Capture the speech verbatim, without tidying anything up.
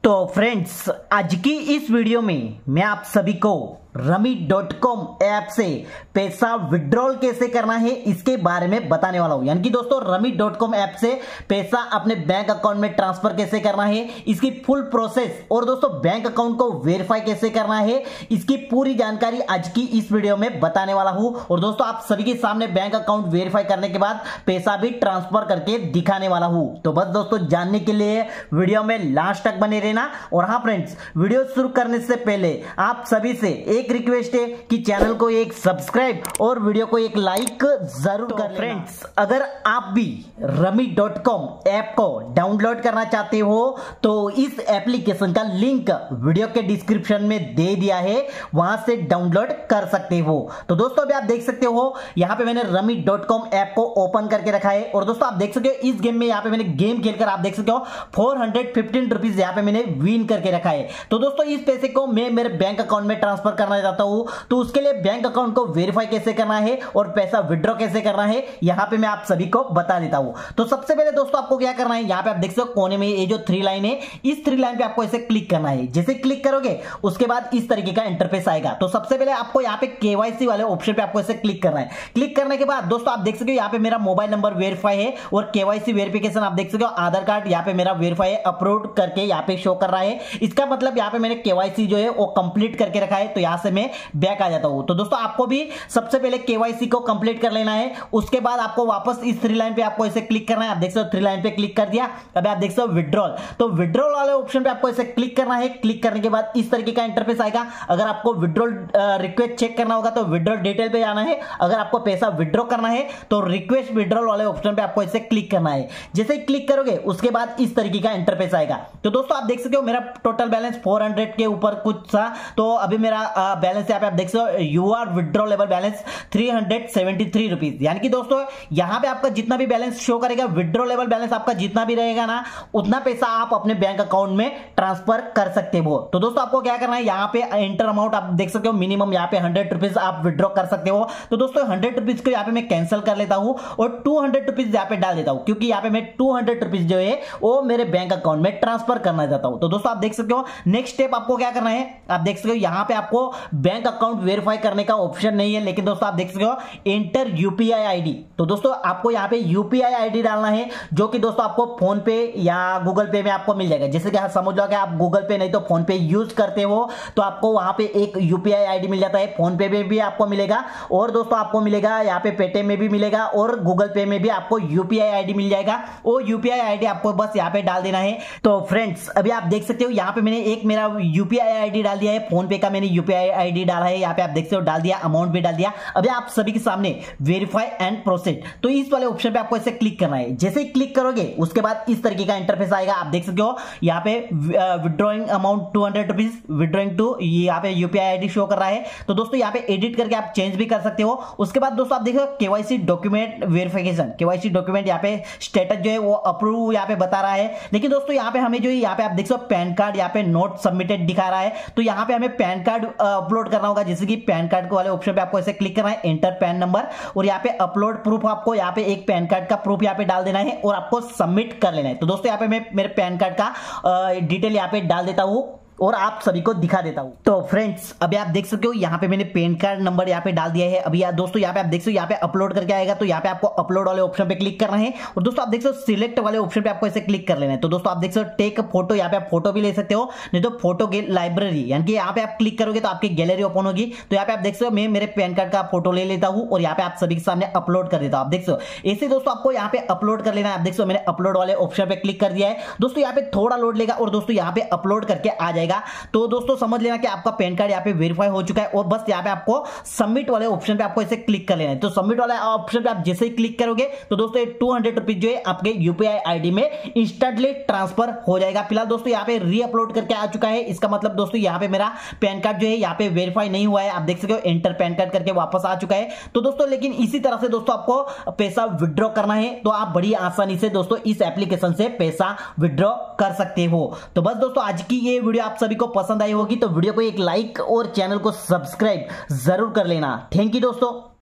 तो फ्रेंड्स, आज की इस वीडियो में मैं आप सभी को रमी डॉट कॉम ऐप से पैसा विड्रॉल कैसे करना है इसके बारे में बताने वाला हूं। यानी कि दोस्तों, रमी डॉट कॉम ऐप से पैसा अपने बैंक अकाउंट में ट्रांसफर कैसे करना है, इसकी फुल प्रोसेस और दोस्तों बैंक अकाउंट को वेरीफाई कैसे करना है, इसकी पूरी जानकारी आज की इस वीडियो में बताने वाला हूं। और दोस्तों, आप सभी के सामने बैंक अकाउंट वेरीफाई करने के बाद पैसा भी ट्रांसफर करके दिखाने वाला हूं। तो बस दोस्तों, जानने के लिए वीडियो में लास्ट तक बने रहना। और हाँ फ्रेंड्स, वीडियो शुरू करने से पहले आप सभी से एक रिक्वेस्ट है कि चैनल को एक सब्सक्राइब और वीडियो को एक लाइक जरूर कर लेना। फ्रेंड्स, अगर आप भी रमी डॉट कॉम ऐप को डाउनलोड करना चाहते हो तो इस एप्लीकेशन का लिंक वीडियो के डिस्क्रिप्शन में दे दिया है, वहां से डाउनलोड कर सकते हो। तो दोस्तों, अभी आप देख सकते हो यहां पे मैंने रमी डॉट कॉम ऐप को ओपन करके रखा है। और दोस्तों, आप देख सकते हो इस गेम में यहां पे मैंने गेम खेलकर आप देख सकते हो फोर हंड्रेड फिफ्टीन रुपीज यहां पे मैंने विन करके रखा है। तो दोस्तों, इस पैसे को मैं मेरे बैंक अकाउंट में ट्रांसफर करना चाहता हूं, तो उसके लिए बैंक अकाउंट को वेरीफाई कैसे करना है और पैसा विड्रॉ कैसे करना है यहां पे मैं आप सभी को बता देता हूं। तो सबसे पहले दोस्तों, आपको क्या करना है, यहां पे आप देख सकते हो कोने में ये जो थ्री लाइन है, इस थ्री लाइन पे आपको ऐसे क्लिक करना है। जैसे क्लिक करोगे उसके बाद इस तरीके का इंटरफेस आएगा। तो सबसे पहले आपको यहां पे केवाईसी वाले ऑप्शन पे आपको ऐसे क्लिक करना है। क्लिक करने के बाद दोस्तों, आप देख सकते हो यहां पे मेरा मोबाइल नंबर वेरीफाई है और केवाईसी वेरिफिकेशन आप देख सकते हो आधार कार्ड यहां पे मेरा वेरीफाई है, अपलोड करके यहां पे शो कर रहा है। इसका मतलब यहां पे मैंने केवाईसी जो है वो कंप्लीट करके रखा है। तो यहां से मैं बैक आ जाता हूं। तो दोस्तों, आपको भी सबसे पहले केवाईसी को कंप्लीट कर लेना है। उसके बाद आपको वापस इस थ्री लाइन पे आपको ऐसे क्लिक करना है। आप देख सकते हो थ्री लाइन पे क्लिक कर दिया। अब आप देख सकते हो विड्रॉल, तो विड्रॉल वाले ऑप्शन पे आपको ऐसे क्लिक करना है। क्लिक करने के बाद इस तरीके का इंटरफेस आएगा। अगर आपको विड्रॉल रिक्वेस्ट चेक करना होगा तो विड्रॉल डिटेल पे जाना है। अगर आपको पैसा विड्रॉ करना है तो रिक्वेस्ट विड्रॉल वाले ऑप्शन पे आपको ऐसे क्लिक करना है। जैसे ही क्लिक करोगे उसके बाद इस तरीके का इंटरफेस आएगा। तो दोस्तों, आप देख सकते हो मेरा टोटल बैलेंस फोर हंड्रेड के ऊपर कुछ था। तो अभी मेरा बैलेंस यहाँ पे आप देख सकते हो you are withdrawable balance three hundred seventy three rupees. यानी कि दोस्तों, यहां पे आपका जितना भी बैलेंस शो करेगा, विड्रॉलेबल बैलेंस आपका जितना भी रहेगा ना, उतना पैसा आप अपने बैंक अकाउंट में ट्रांसफर कर सकते हो। तो दोस्तों, आपको क्या करना है, यहां पे एंटर अमाउंट आप देख सकते हो मिनिमम यहां पे हंड्रेड रुपीज आप विड्रॉ कर सकते हो। तो दोस्तों, हंड्रेड रुपीज को यहां पे मैं कैंसिल कर लेता हूं और टू हंड्रेड रुपीज यहां पे डाल देता हूं, क्योंकि यहां पे मैं टू हंड्रेड रुपीज जो है वो मेरे बैंक अकाउंट में ट्रांसफर करना चाहता हूं। तो दोस्तों, आप देख सकते हो नेक्स्ट स्टेप आपको क्या करना है, आप देख सकते हो यहां पे आपको बैंक अकाउंट वेरीफाई करने का ऑप्शन नहीं है, लेकिन दोस्तों आप देख सकते हो एंटर यूपीआई आईडी। तो दोस्तों, आपको यहां पे यूपीआई आईडी डालना है, जो कि दोस्तों आपको फोन पे या गूगल पे में आपको मिल जाएगा। जैसे कि समझ लो कि आप गूगल पे नहीं तो फोन पे यूज करते हो, तो आपको वहां पे एक यूपीआई आईडी मिल जाता है। फोन पे में भी आपको मिलेगा और दोस्तों आपको मिलेगा यहाँ पे पेटीएम में भी मिलेगा और गूगल पे में भी आपको यूपीआई आईडी मिल जाएगा। वो यूपीआई आईडी आपको बस यहाँ पे डाल देना है। तो फ्रेंड्स, अभी आप देख सकते हो यहाँ पे मैंने एक मेरा यूपीआई आईडी डाल दिया है, फोन पे का मैंने यूपीआई आईडी डाला है, यहाँ पे आप देख सकते हो डाल दिया, अमाउंट भी डाल दिया। अभी आप सभी के सामने वेरीफाई एंड प्रोसीड, तो इस वाले ऑप्शन पे आपको ऐसे क्लिक करना है। जैसे ही क्लिक करोगे उसके बाद इस तरीके का इंटरफेस आएगा। आप देख सकते हो यहाँ पे withdrawing amount two hundred rupees, withdrawing two, यहाँ पे यूपीआई आईडी शो कर रहा है। तो दोस्तों, यहाँ पे एडिट करके आप चेंज भी कर सकते हो। उसके बाद दोस्तों, आप देखो KYC document verification, KYC document यहाँ पे स्टेटस जो है वो अप्रूव यहाँ पे बता रहा है। लेकिन दोस्तों, यहाँ पे हमें जो है यहाँ पे आप देख सकते हो पैन कार्ड यहाँ पे नोट सबमिटेड दिखा रहा है। तो यहाँ पे हमें पैन कार्ड अपलोड करना होगा। जैसे कि पैन कार्ड वाले ऑप्शन पे आपको ऐसे क्लिक करना है, एंटर पैन नंबर, और यहाँ पे अपलोड प्रूफ, आपको यहाँ पे एक पैन कार्ड का प्रूफ यहाँ पे डाल देना है और आपको सबमिट कर लेना है। तो दोस्तों, यहाँ पे मैं मेरे पैन कार्ड का डिटेल यहाँ पे डाल देता हूँ और आप सभी को दिखा देता हूं। तो फ्रेंड्स, अभी आप देख सकते हो यहाँ पे मैंने पैन कार्ड नंबर यहाँ पे डाल दिया है। अभी दोस्तों, यहाँ पे आप देख सकते हो यहाँ पे अपलोड करके आएगा। तो यहाँ पे आपको अपलोड वाले ऑप्शन पे क्लिक करना है और दोस्तों आप देख सकते हो सिलेक्ट वाले ऑप्शन पे आपको ऐसे क्लिक कर लेना है। तो दोस्तों, आप देख सकते हो टेक फोटो, यहाँ पे आप फोटो भी ले सकते हो, नहीं तो फोटो लाइब्रेरी, यानी कि यहाँ पे आप क्लिक करोगे तो आपकी गैलरी ओपन होगी। तो यहाँ पे आप देख सकते हो मैं मेरे पैन कार्ड का फोटो ले लेता हूँ और यहाँ पे आप सभी के सामने अपलोड कर देता हूँ। आप देख सकते हो ऐसे दोस्तों आपको यहाँ पे अपलोड कर लेना है। आप देख सकते हो मैंने अपलोड वाले ऑप्शन पे क्लिक कर दिया है। दोस्तों, यहाँ पे थोड़ा लोड लेगा और दोस्तों यहाँ पे अपलोड करके आ जाएगा। तो दोस्तों, दोस्तों समझ लेना कि आपका पैन कार्ड यहाँ पे वेरीफाई हो चुका है और बस यहाँ पे आपको सबमिट वाले ऑप्शन पे आपको ऐसे क्लिक कर लेना है। तो सबमिट वाले ऑप्शन पे आप जैसे ही क्लिक करोगे तो दोस्तों ये टू हंड्रेड रुपीज जो है आपके यूपीआई आईडी में इंस्टेंटली ट्रांसफर हो जाएगा। फिलहाल दोस्तों यहाँ पे री अपलोड करके आ चुका है, इसका मतलब दोस्तों यहाँ पे मेरा पैन कार्ड जो है यहाँ पे वेरीफाई नहीं हुआ है। आप देख सकते हो एंटर पैन कार्ड करके वापस आ चुका है। तो दोस्तों लेकिन इसी तरह से दोस्तों आपको पैसा विड्रॉ करना है तो आप बड़ी आसानी से दोस्तों इस एप्लीकेशन से पैसा विड्रॉ कर सकते हो। तो बस दोस्तों आज की ये वीडियो आप सभी को पसंद आई होगी तो वीडियो को एक लाइक और चैनल को सब्सक्राइब जरूर कर लेना। थैंक यू दोस्तों।